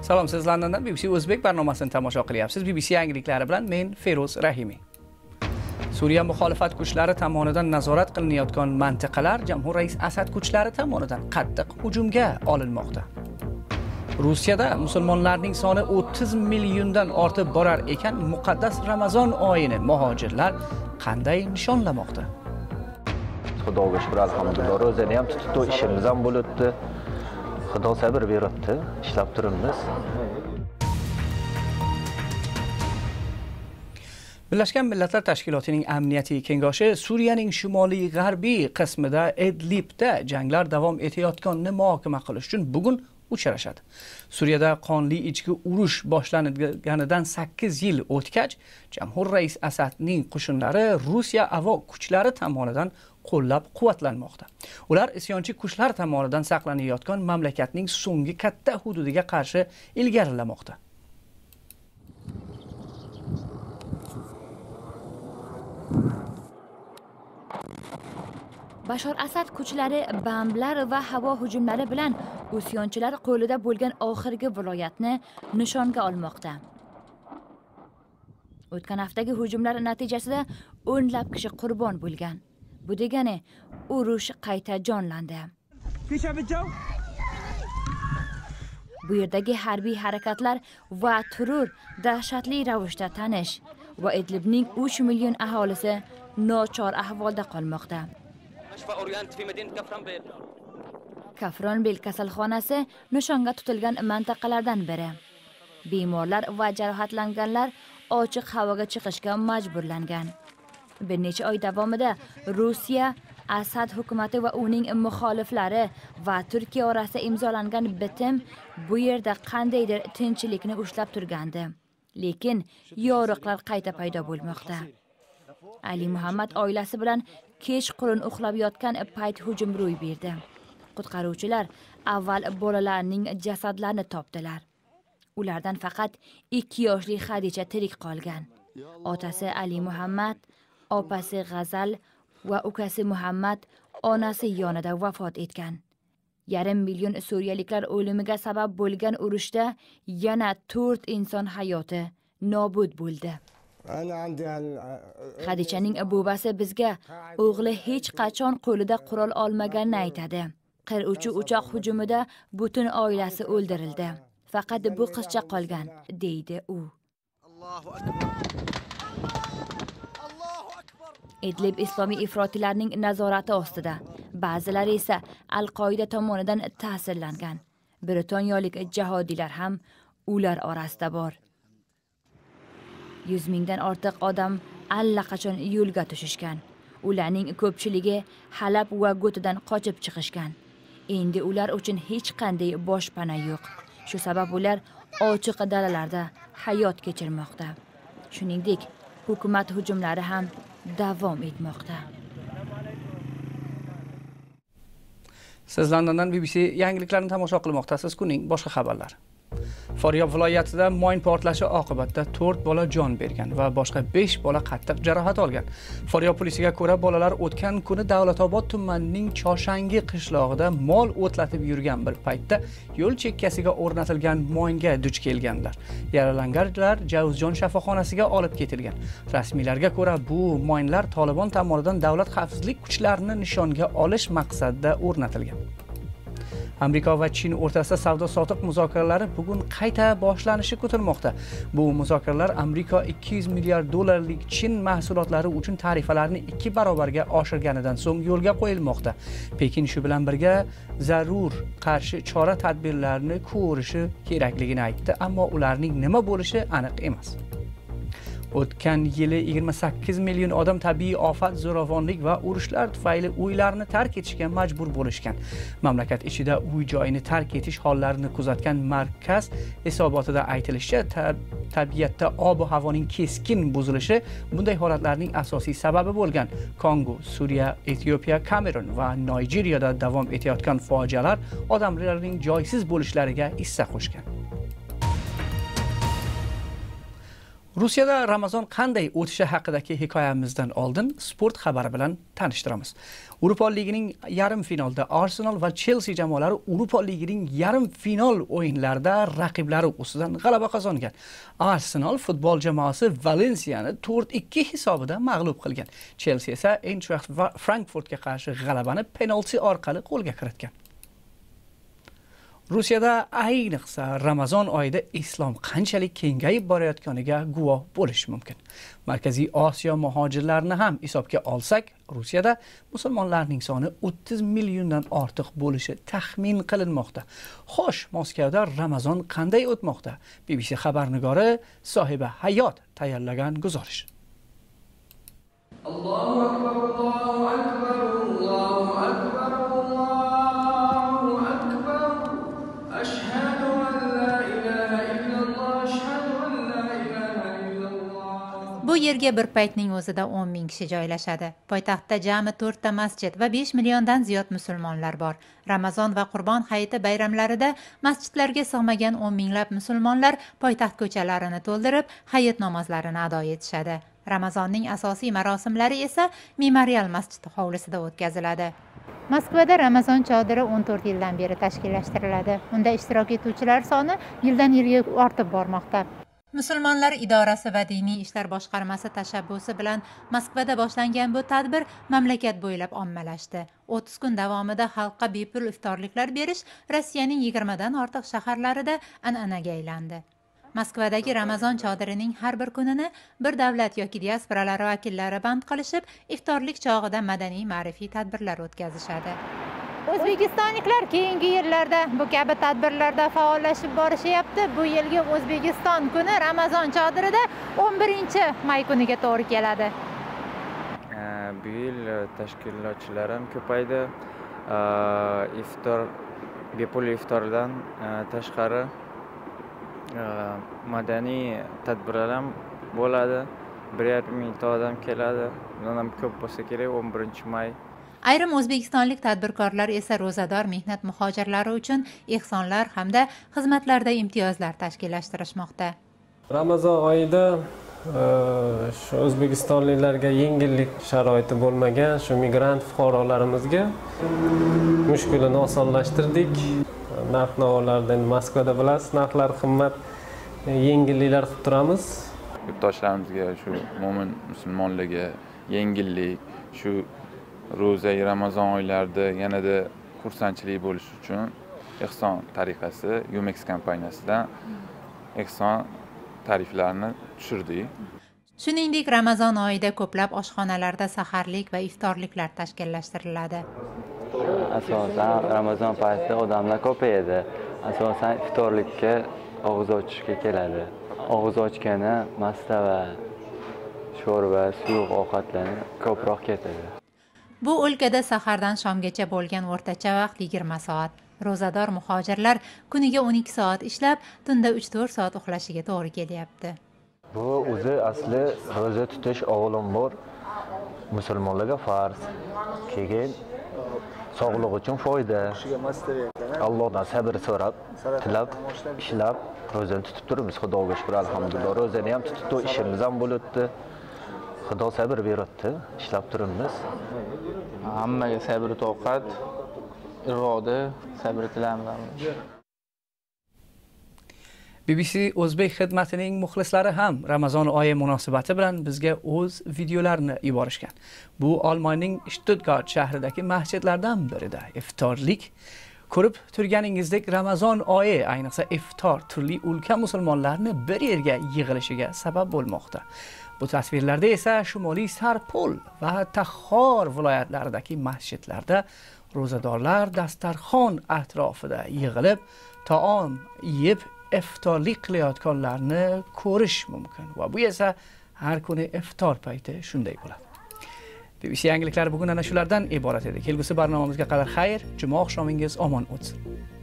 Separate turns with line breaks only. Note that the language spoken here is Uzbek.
Salom, siz Londondan BBC O'zbek barnomasini tomosha qilyapsiz. BBC yangiliklari bilan men Feroz Rahimiy. Suriya muxolifat kuchlari tomonidan nazorat qilinayotgan mintaqalar Jamhur rais Asad kuchlari tomonidan qattiq hujumga olinmoqda. Rusiyada musulmonlarning soni 30 milliondan ortib borar ekan, muqaddas Ramazon oyini muhojirlar qanday nishonlamoqda?
Xudoga shukr, alhamdulillah. Ro'zani ham tutib, ishimiz ham bo'libdi. Xudo sabr beribdi, ishlab turibmiz.
Birlashgan Millatlar Tashkilotining Amniyatiy kengashi Suriyaning shimoliy g'arbiy qismida Idlibda janglar davom etayotganini muhokama qilish uchun bugun uchrashadi. Suriyada qonli ichki urush boshlanganidan 8 yil o'tgach, Jamhur rais Asadning qo'shinlari Rossiya avo kuchlari tomonidan qo'llab-quvvatlanmoqda. Ular isyonchi kuchlar tomonidan saqlanayotgan mamlakatning so'nggi katta hududiga qarshi ilgarilamoqda.
Bashar Asad kuchlari bomblar va havo hujumlari bilan isyonchilar qo'lida bo'lgan oxirgi viloyatni nishonga olmoqda. O'tgan haftagi hujumlar natijasida o'nlab kishi qurbon bo'lgan. Bu degani urush qayta jonlandi. Bu yerdagi harbiy harakatlar va terror dahshatli ravishda tanish va Idlibning 3 million aholisi nochor ahvolda qolmoqda. Kafronbel kasalxonasi nishonga tutilgan mintaqalardan biri. Bemorlar va jarohatlanganlar ochiq havoga chiqishga majburlangan. Bir necha oy davomida Rossiya, Asad hukumati va uning muxoliflari va Turkiya orasida imzolangan bitim bu yerda qandaydir tinchlikni ushlab turgandi. Lekin yoriqlar qayta paydo bo'lmoqda. Ali Muhammad oilasi bilan kechqurun uxlab yotgan payt hujum ro'y berdi. Qutqaruvchilar avval bolalarning jasadlarini topdilar. Ulardan faqat 2 yoshli Xadicha tirik qolgan. Otasi Ali Muhammad, opasi G'azal va ukasi Muhammad onasi yonida vafot etgan. 1,5 million suriyaliklar o'limiga sabab bo'lgan urushda yana 4 inson hayoti nobud bo'ldi. Xadichaning bobasi bizga o'g'li hech qachon qo'lida qurol olmaganini aytadi. Qiruvchi uchoq hujumida butun oilasi o'ldirildi. Faqat bu qizcha qolgan, deydi u. Idlib islomiy ifrotiylarning nazorati ostida, ba'zilari esa Al-Qoida tomonidan ta'sirlangan. Britaniyalik jihodiylar ham ular orasida bor. 100 mingdan ortiq odam allaqachon yo'lga tushishgan. Ularning ko'pchiligi Halab va Gotidan qochib chiqishgan. Endi ular uchun hech qanday boshpana yo'q. Shu sabab ular ochiq dalalarda hayot kechirmoqda. Shuningdek, hukumat hujumlari ham davom etmoqda.
Siz Londondan BBC yangiliklarini tomosha qilmoqdasiz. Kuning boshqa xabarlari. Faryob viloyatida moyn portlashi oqibatida 4 bola jon bergan va boshqa 5 bola qattiq jarohat olgan. Faryob polisiga ko'ra, bolalar o'tgan kuni Davlatobod tumanining Choshangi qishlog'ida mol o'tlatib yurgan bir paytda yo'l chekkasiga o'rnatilgan moynga duch kelganlar. Yaralanganlar Javuzjon shifoxonasiga olib ketilgan. Rasmiylarga ko'ra, bu moynlar Tolibon tomonidan davlat xavfsizlik kuchlarini nishonga olish maqsadida o'rnatilgan. Amerika va Chin o'rtasida savdo-sotiq muzokaralari bugun qayta boshlanishi kutilmoqda. Bu muzokaralar Amerika 200 milliard dollarlik Chin mahsulotlari uchun tarifalarni 2 barobarga oshirganidan so'ng yo'lga qo'yilmoqda. Pekin shu bilan birga zarur qarshi chora-tadbirlarni ko'rishi kerakligini aytdi, ammo ularning nima bo'lishi aniq emas. O'tgan yili 28 million odam tabiiy ofat, zo'ravonlik va urushlar tufayli uylarini tark etishga majbur bo'lishgan. Mamlakat ichida uy joyini tark etish hollarini kuzatgan markaz hisobotida aytilishicha, tabiatda ob-havoning keskin buzilishi bunday holatlarning asosiy sababi bo'lgan. Kongo, Suriya, Etiopiya, Kamerun va Nigeriyada davom etayotgan fojialar odamlarning joysiz bo'lishlariga hissa qo'shgan. Rossiyada Ramazon qanday o'tishi haqidagi hikoyamizdan oldin sport xabari bilan tanishtiramiz. Yevropa Ligining yarim finalda Arsenal va Chelsea jamoalari Yevropa Ligining yarim final o'yinlarida raqiblari ustidan g'alaba qozongan. Arsenal futbol jamoasi Valensiyani 4-2 hisobida mag'lub qilgan. Chelsea esa Eintracht Frankfurtga qarshi g'alabani penalti orqali qo'lga kiritgan. Rossiyada ayniqsa Ramazon oyida islom qanchalik kengayib borayotganiga guvoh bo'lish mumkin. Markaziy Osiyo muhojirlarini ham hisobga olsak, Rossiyada musulmonlarning soni 30 milliondan ortiq bo'lishi taxmin qilinmoqda. Xo'sh, Moskvada Ramazon qanday o'tmoqda? BBC xabarnigori Sohiba Hayot tayyorlagan guzarish.
Allohu akbar, Allohu akbar, Allohu akbar.
Bu yerga bir paytning o'zida 10 ming kishi joylashadi. Poytaxtda jami 4 ta masjid va 5 milliondan ziyod musulmonlar bor. Ramazon va Qurbon hayiti bayramlarida masjidlarga sig'magan 10 minglab musulmonlar poytaxt ko'chalarini to'ldirib, hayit namozlarini ado etishadi. Ramazonning asosiy marosimlari esa Memorial masjidi hovlisida o'tkaziladi. Moskvada Ramazon chodiri 14 yildan beri tashkillashtiriladi. Unda ishtirok etuvchilar soni yildan yilga ortib bormoqda. Musulmonlar idorasi va diniy ishlar boshqarmasi tashabbusi bilan Moskvada boshlangan bu tadbir mamlakat bo'ylab ommalashdi. 30 kun davomida xalqqa bepul iftorliklar berish Rossiyaning 20 dan ortiq shaharlarida an'anaga aylandi. Moskvadagi Ramazon chodirining har bir kunini bir davlat yoki diasporalar vakillari band qilishib, iftorlik chog'ida madaniy ma'rifiy tadbirlar o'tkazishadi. O'zbekistonliklar keyingi yillarda bu kabi tadbirlarda faollashib borishyapti. Bu yilgi O'zbekiston kuni Ramazon chodirida 11-may kuniga to'g'ri keladi.
Bu yil tashkilotchilar ham ko'paydi. Bepul iftordan tashqari madaniy tadbirlar ham bo'ladi. 1,5 mingta odam keladi. Bundan ham ko'p bo'lsa kerak 11-may.
Ayrim o'zbekistonlik tadbirkorlar esa ro'zador mehnat muhojirlari uchun ehsonlar hamda xizmatlarda imtiyozlar tashkillashtirishmoqda.
Ramazon oyida shu o'zbekistonliklarga yengillik sharoiti bo'lmagan shu migrant fuqarolarimizga mushkulini osonlashtirdik. Narx-navolarda Moskvada bilasiz, narxlar qimmat, yengilliklar qilib turamiz.
Yurtdoshlarimizga shu mo'min musulmonlarga yengillik, shu ro'za Ramazon oylarida yanada xursandchilik bo'lish uchun ehson tariqasi Umex kompaniyasidan ehson tariflarini tushirdik.
Shuningdek, Ramazon oyida ko'plab oshxonalarda saharlik va iftorliklar tashkillashtiriladi.
Asosan Ramazon paytida odamlar ko'payadi. Asosan iftorlikka og'iz ochishga keladi. Og'iz ochgani mastava, sho'rva, suyuq ovqatlarni ko'proq ketadi.
Bu o'lkada sahardan shomgacha bo'lgan o'rtacha vaqt 20 soat. Ro'zador muhojirlar kuniga 12 soat ishlab, tunda 3-4 soat uxlashiga to'g'ri kelyapti.
Bu o'zi asli ro'za tutish avvalambor musulmonlarga farz. Keyin sog'liq uchun foyda. Allohdan sabr so'rab, tilab, ishlab ro'zani tutib turibmiz. Xudoga shukr, alhamdulillah. Ro'zani ham tutib, ishimiz ham bo'libdi. Xudo sabr beribdi, ishlab turibmiz.
Hammaga sabr, toqat, iroda, sabr tilayman.
BBC O'zbek xizmatining muxlislari ham Ramazon oyi munosabati bilan bizga o'z videolarini yuborishgan. Bu Olmoniyaning Stuttgart shahridagi masjidlardan birida iftorlik ko'rib turganingizdek Ramazon oyi, ayniqsa iftor turli o'lka musulmonlarni bir yerga yig'ilishiga sabab bo'lmoqda. Bu tasvirlarda esa Shimoliy Sarpol va Taxor viloyatlaridagi masjidlarda ro'zadorlar dasturxon atrofida yig'ilib, taom yeb iftorlik qilayotganlarni ko'rish mumkin. Va bu esa har kuni iftor payti shunday bo'ladi. BBC yangiliklari bugun ana shulardan iborat edi. Kelgusi barnomamizga qadar xayr, juma oqshomingiz omon o'tsin.